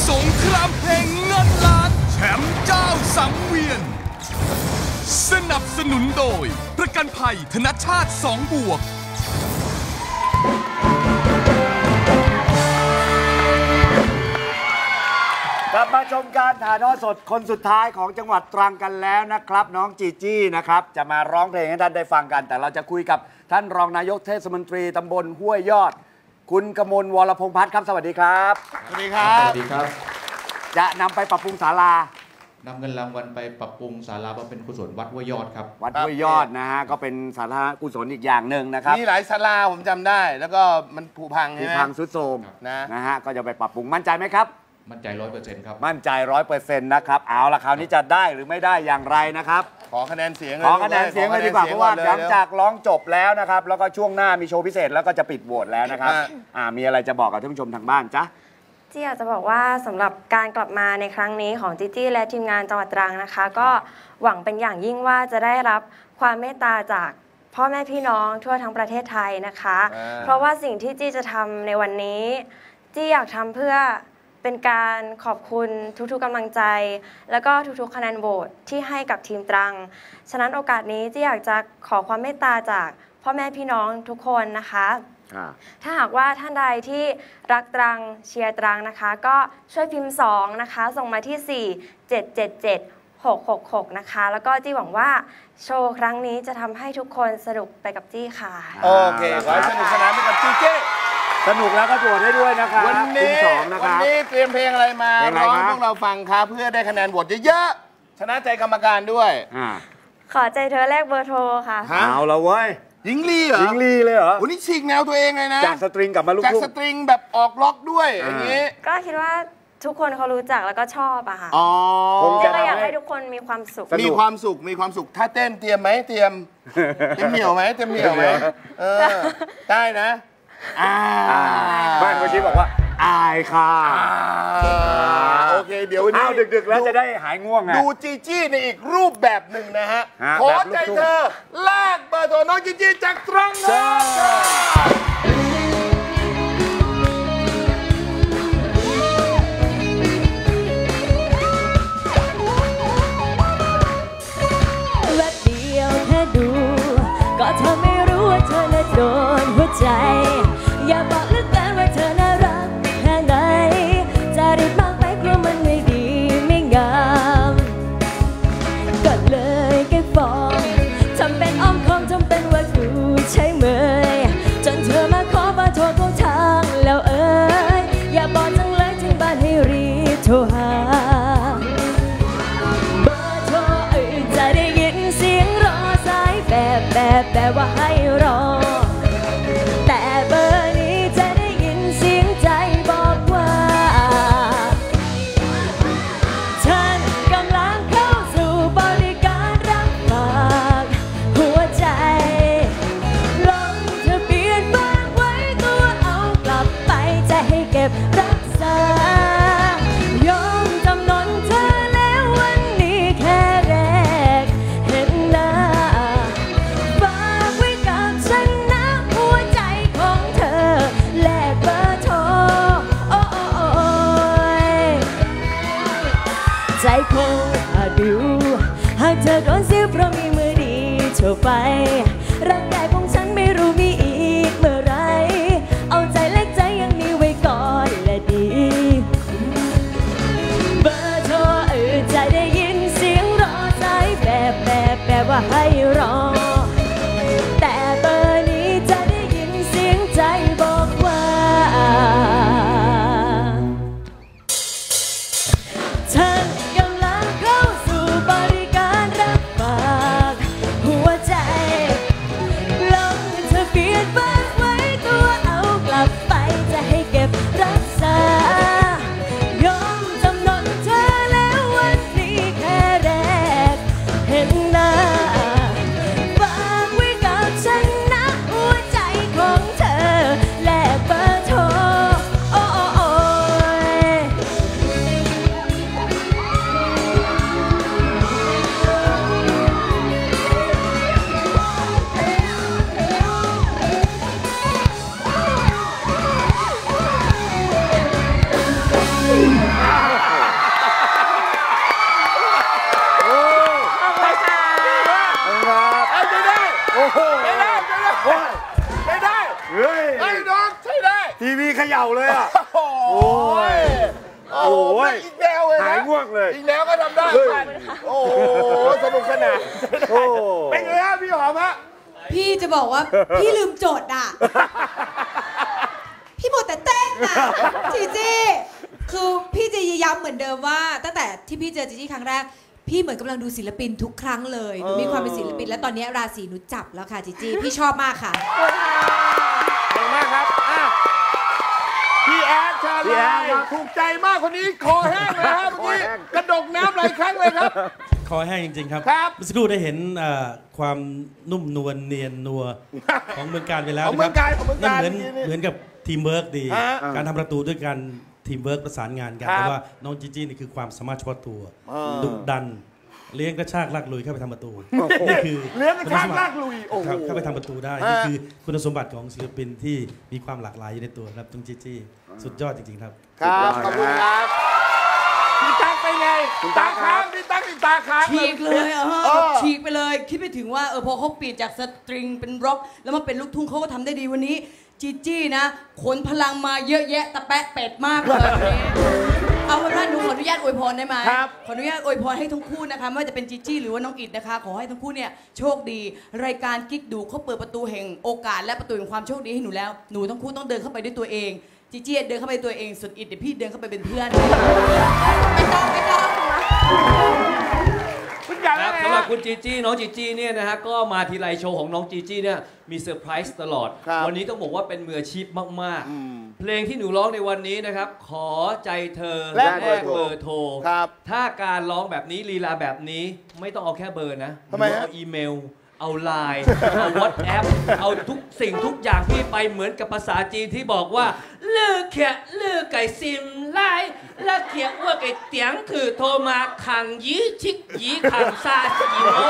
สงครามเพลงเงินล้านแชมป์เจ้าสังเวียนสนับสนุนโดยประกันภัยธนชาติ2 บวกกลับมาชมการถ่ายทอดสดคนสุดท้ายของจังหวัดตรังกันแล้วนะครับน้องจีจี้นะครับจะมาร้องเพลงให้ท่านได้ฟังกันแต่เราจะคุยกับท่านรองนายกเทศมนตรีตำบลห้วยยอดคุณกมลวรพงษ์พัฒน์ครับสวัสดีครับสวัสดีครับสวัสดีครับจะนำไปปรับปรุงศาลานำเงินรางวัลไปปรับปรุงศาลาบำเพ็ญกุศลวัดห้วยยอดครับวัดห้วยยอดนะฮะก็เป็นศาลากุศลอีกอย่างหนึ่งนะครับมีหลายศาลาผมจำได้แล้วก็มันผุพังใช่ไหมผุพังทรุดโทรมนะฮะก็จะไปปรับปรุงมั่นใจไหมครับมั่นใจ 100% ครับมั่นใจ 100% นะครับเอาละคราวนี้จะได้หรือไม่ได้อย่างไรนะครับขอคะแนนเสียงเลยขอคะแนนเสียงเลยดีกว่าเพราะว่าหลังจากร้องจบแล้วนะครับแล้วก็ช่วงหน้ามีโชว์พิเศษแล้วก็จะปิดโหวตแล้วนะครับมีอะไรจะบอกกับท่านผู้ชมทางบ้านจ๊ะจี้อยากจะบอกว่าสำหรับการกลับมาในครั้งนี้ของจี้และทีมงานจังหวัดตรังนะคะก็หวังเป็นอย่างยิ่งว่าจะได้รับความเมตตาจากพ่อแม่พี่น้องทั่วทั้งประเทศไทยนะคะเพราะว่าสิ่งที่จี้จะทำในวันนี้จี้อยากทำเพื่อเป็นการขอบคุณทุกๆกำลังใจแล้วก็ทุกๆคะแนนโหวตที่ให้กับทีมตรังฉะนั้นโอกาสนี้จี้อยากจะขอความเมตตาจากพ่อแม่พี่น้องทุกคนนะคะถ้าหากว่าท่านใดที่รักตรังเชียร์ตรังนะคะก็ช่วยพิมพ์2นะคะส่งมาที่4777666นะคะแล้วก็จี้หวังว่าโชว์ครั้งนี้จะทำให้ทุกคนสนุกไปกับจี้ค่ะโอเคขอให้สนุกสนานไปกับจี้เจ้สนุกแล้วก็โหวตให้ด้วยนะครับวันนี้เตรียมเพลงอะไรมาร้องให้พวกเราฟังครับเพื่อได้คะแนนโหวตเยอะๆชนะใจกรรมการด้วยขอใจเธอแลกเบอร์โทรค่ะเอาละเว้ยหญิงลีเหรอหญิงลีเลยเหรอวันนี้ฉีกแนวตัวเองเลยนะจากสตริงกลับมาลูกทุ่งจากสตริงแบบออกล็อกด้วยอย่างนี้ก็คิดว่าทุกคนเขารู้จักแล้วก็ชอบอะค่ะก็อยากให้ทุกคนมีความสุขมีความสุขถ้าเต้นเตรียมไหมเตรียมเหนียวไหมได้นะบ้านเมื่อกี้บอกว่าอายค่ะโอเคเดี๋ยววันนี้ดึกๆแล้วจะได้หายง่วงไงดูจีจี้ในอีกรูปแบบหนึ่งนะฮะขอใจเธอแลกเบอร์โทรน้องจีจี้จากตรังนะแวบเดียวแค่ดูก็เธอไม่รู้ว่าเธอน่ะโดนหัวใจอย่าบอกเหลือเกินว่าเธอน่ารักแค่ไหนจะรีบมากไปกลัวมันไม่ดีไม่งามก็เลยแค่ฟ้องทำเป็นอ้อมค้อมทำเป็นว่ากูใช่เมยจนเธอมาขอเบอร์โทรของทางแล้วอย่าบอกจังเลยถึงบ้านให้รีบโทรหาเบอร์โทรจะได้ยินเสียงรอสายแบบว่าให้รอแต่เบอร์นี้จะได้ยินเสียงใจบอกว่าฉันกำลังเข้าสู่บริการรับฝากหัวใจลงทะเบียนฝากไว้ตัวเอากลับไปจะให้เก็บรักษายอมจำนนเธอแล้ววันนี้แค่แรกเห็นหน้าฝากไว้กับฉัเขย่าเลยอ่ะโอ้ยอีกแล้วเลยนะหายง่วงเลยอีกแล้วก็ทำได้กันโอ้โหสนุกสนานเป็นไงฮะพี่หอมฮะพี่จะบอกว่า พี่ลืมโจทย์อ่ะ พี่หมดแต่เต้นอ่ะจีจี้คือพี่จะย้ำเหมือนเดิมว่าตั้งแต่ที่พี่เจอจีจี้ครั้งแรกพี่เหมือนกำลังดูศิลปินทุกครั้งเลยหนูมีความเป็นศิลปินและตอนนี้ราศีหนูจับแล้วค่ะจีจี้พี่ชอบมากค่ะขอบคุณมากครับพี่แอดเชิญเลยถูกใจมากคนนี้คอแห้งเลยครับเมื่อกี้กระดกน้ำหลายครั้งเลยครับคอแห้งจริงๆครับครับเมื่อสักครู่ได้เห็นความนุ่มนวลเนียนนัวของเมืองการไปแล้วนะครับนั่นเหมือนกับทีมเวิร์กดีการทำประตูด้วยกันทีมเวิร์กประสานงานกันแต่ว่าน้องจีจี้นี่คือความสามารถเฉพาะตัวดุดันเลี้ยงกระชากลากลุยเข้าไปทำประตูนี่คือเลี้ยงกระชากลากลุยโอ้โหเข้าไปทำประตูได้นี่คือคุณสมบัติของศิลปินที่มีความหลากหลายอยู่ในตัวครับต้องจีจี้สุดยอดจริงๆครับครับขอบคุณครับพี่ตั๊กไปไงตาค้างพี่ตั๊กตาค้างฉีกเลยฉีกไปเลยคิดไปถึงว่าพอเขาเปลี่ยนจากสตริงเป็นร็อกแล้วมาเป็นลูกทุ่งเขาก็ทำได้ดีวันนี้จีจี้นะขนพลังมาเยอะแยะตะแปะเป็ดมากเลยวันนี้เอาเป็นว่าหนูขออนุญาตอวยพรได้ไหมขออนุญาตอวยพรให้ทั้งคู่นะคะไม่ว่าจะเป็นจีจี้หรือว่าน้องอิดนะคะขอให้ทั้งคู่เนี่ยโชคดีรายการกิ๊กดูเขาเปิดประตูแห่งโอกาสและประตูแห่งความโชคดีให้หนูแล้วหนูทั้งคู่ต้องเดินเข้าไปด้วยตัวเองจีจี้เดินเข้าไปตัวเองส่วนอิดเดี๋ยวพี่เดินเข้าไปเป็นเพื่อนไม่ต้องสำหรับคุณจีจี้น้องจีจี้เนี่ยนะฮะก็มาทีไรโชว์ของน้องจีจี้เนี่ยมีเซอร์ไพรส์ตลอดวันนี้ต้องบอกว่าเป็นมืออาชีพมากๆเพลงที่หนูร้องในวันนี้นะครับขอใจเธอแลกเบอร์โทรถ้าการร้องแบบนี้ลีลาแบบนี้ไม่ต้องเอาแค่เบอร์นะเอาอีเมลเอาไลน์เอาวอทแอปเอาทุกสิ่งทุกอย่างที่ไปเหมือนกับภาษาจีนที่บอกว่าเลือกแค่เลือกไก่ซิมไล่และเขียนว่าไก่เตียงคือโทรมาขังยี่ชิกยี่ขังซาสีโม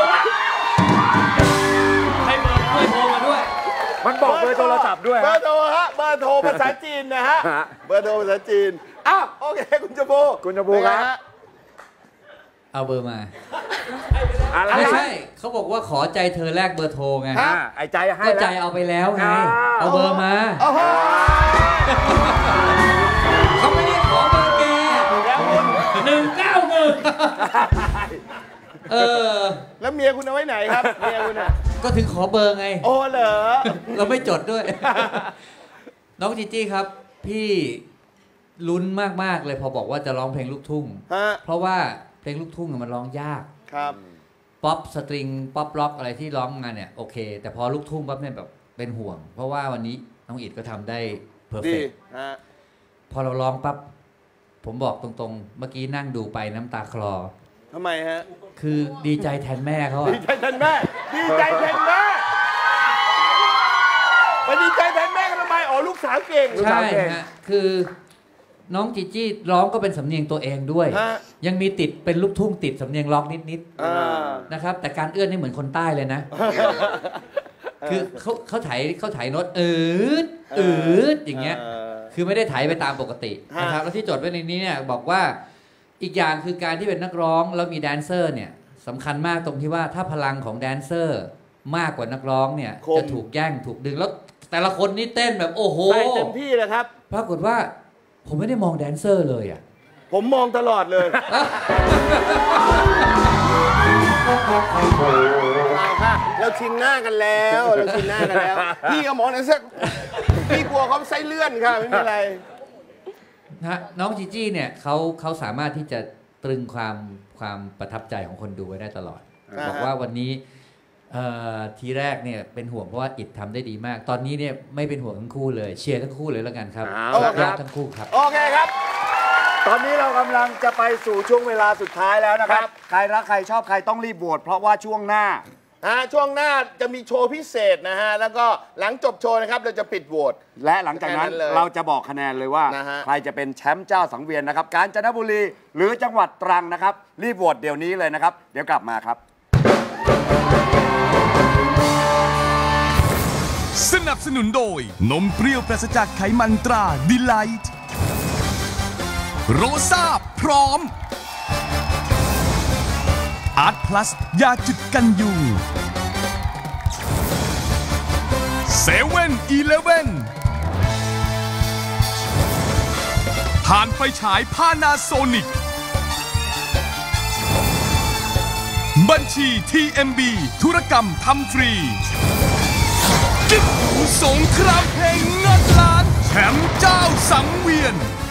ให้เบอร์ด้วยโทรมาด้วยมันบอกเบอร์โทรศัพท์ด้วยเบอร์โทรฮะเบอร์โทรภาษาจีนนะฮะเบอร์โทรภาษาจีนอ้าวโอเคคุณจบูครับเอาเบอร์มาไม่ใช่เขาบอกว่าขอใจเธอแลกเบอร์โทรไงไอ้ใจให้ก็ใจเอาไปแล้วไงเอาเบอร์มาเขาไม่ได้ขอเบอร์แก191 แล้วเมียคุณเอาไว้ไหนครับเมียคุณก็ถึงขอเบอร์ไงโอ้เหรอเราไม่จดด้วยน้องจีจี้ครับพี่ลุ้นมากๆเลยพอบอกว่าจะร้องเพลงลูกทุ่งเพราะว่าเพลงลูกทุ่งมันร้องยากครับป๊อปสตริงป๊อปร็อกอะไรที่ร้องมาเนี่ยโอเคแต่พอลูกทุ่งปั๊บเนี่ยแบบเป็นห่วงเพราะว่าวันนี้น้องอิดก็ทำได้เพอร์เฟกต์พอเราร้องปั๊บผมบอกตรงๆเมื่อกี้นั่งดูไปน้ำตาคลอทำไมฮะคือดีใจแทนแม่เขาดีใจแทนแม่ดีใจแทนแม่ไปดีใจแทนแม่ทำไมอ๋อลูกสาวเก่งใช่ฮะคือน้องจีจี้ร้องก็เป็นสำเนียงตัวเองด้วยยังมีติดเป็นลูกทุ่งติดสำเนียงล็อกนิดๆนะครับแต่การเอื้อนนี่เหมือนคนใต้เลยนะคือเขาถ่ายโน้ตอย่างเงี้ยคือไม่ได้ถ่ายไปตามปกตินะครับแล้วที่จดไว้ในนี้เนี่ยบอกว่าอีกอย่างคือการที่เป็นนักร้องแล้วมีแดนเซอร์เนี่ยสำคัญมากตรงที่ว่าถ้าพลังของแดนเซอร์มากกว่านักร้องเนี่ยจะถูกแย่งถูกดึงแล้วแต่ละคนนี่เต้นแบบโอ้โหเต็มที่เลยครับปรากฏว่าผมไม่ได้มองแดนเซอร์เลยอ่ะผมมองตลอดเลยเราชินหน้ากันแล้วพี่ก็มองแดนเซอร์พี่กลัวเขาไส้เลื่อนค่ะไม่มีอะไรนะน้องจีจี้เนี่ยเขาสามารถที่จะตรึงความประทับใจของคนดูไว้ได้ตลอดบอกว่าวันนี้ทีแรกเนี่ยเป็นห่วงเพราะว่าอิดทำได้ดีมากตอนนี้เนี่ยไม่เป็นห่วงทั้งคู่เลยเชียร์ทั้งคู่เลยแล้วกันครับยอดทั้งคู่ครับโอเคครับตอนนี้เรากำลังจะไปสู่ช่วงเวลาสุดท้ายแล้วนะครับใครรักใครชอบใครต้องรีบโหวตเพราะว่าช่วงหน้าจะมีโชว์พิเศษนะฮะแล้วก็หลังจบโชว์นะครับเราจะปิดโหวตและหลังจากนั้นเราจะบอกคะแนนเลยว่าใครจะเป็นแชมป์เจ้าสังเวียนนะครับกาญจนบุรีหรือจังหวัดตรังนะครับรีบโหวตเดี๋ยวนี้เลยนะครับเดี๋ยวกลับมาครับสนับสนุนโดยนมเปรี้ยวปราศจากไขมันตราดีไลท์โรซ่าพร้อมอาร์ตพลัสยาจุดกันยุง7-11 ผ่านไฟฉายพานาโซนิกบัญชี TMB ธุรกรรมทำฟรีกิ๊กดูสงครามเพลงเงินล้านแชมป์เจ้าสังเวียน